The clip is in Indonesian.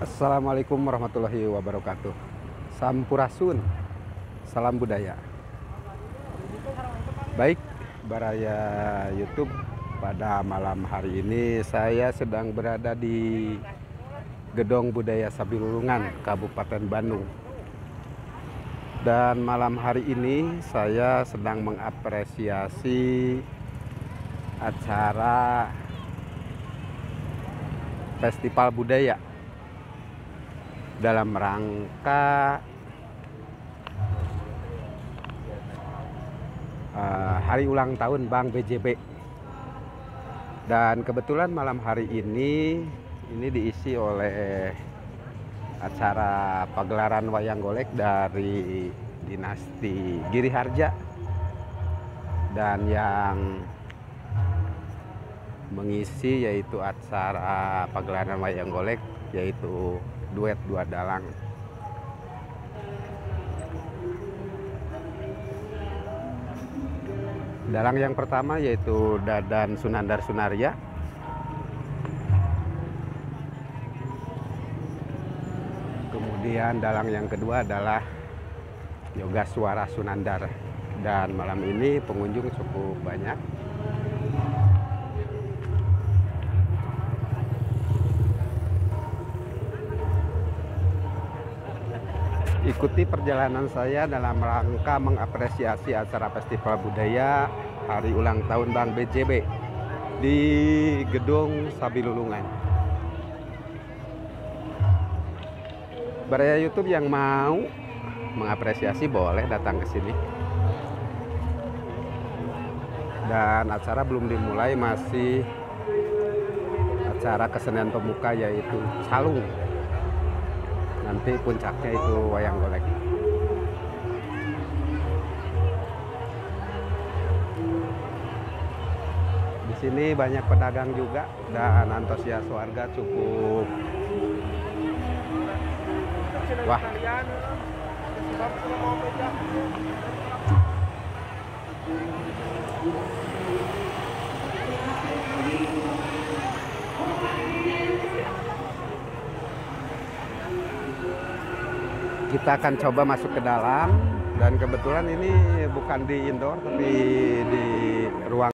Assalamualaikum warahmatullahi wabarakatuh. Sampurasun, salam budaya. Baik, Baraya YouTube, pada malam hari ini saya sedang berada di Gedong Budaya Sabilulungan, Kabupaten Bandung. Dan malam hari ini saya sedang mengapresiasi acara Festival Budaya dalam rangka hari ulang tahun Bank BJB. Dan kebetulan malam hari ini diisi oleh acara pagelaran wayang golek dari dinasti Giri Harja, dan yang mengisi yaitu acara pagelaran wayang golek yaitu duet dua dalang. Dalang yang pertama yaitu Dadan Sunandar Sunaria, kemudian dalang yang kedua adalah Yoga Suara Sunandar. Dan malam ini pengunjung cukup banyak. Ikuti perjalanan saya dalam rangka mengapresiasi acara Festival Budaya Hari Ulang Tahun Bank BJB di Gedong Sabilulungan. Baraya YouTube yang mau mengapresiasi boleh datang ke sini. Dan acara belum dimulai, masih acara kesenian pemuka yaitu calung. Nanti puncaknya itu wayang golek. Di sini banyak pedagang juga dan antusias warga cukup. Wah. Kita akan coba masuk ke dalam, dan kebetulan ini bukan di indoor tapi di ruang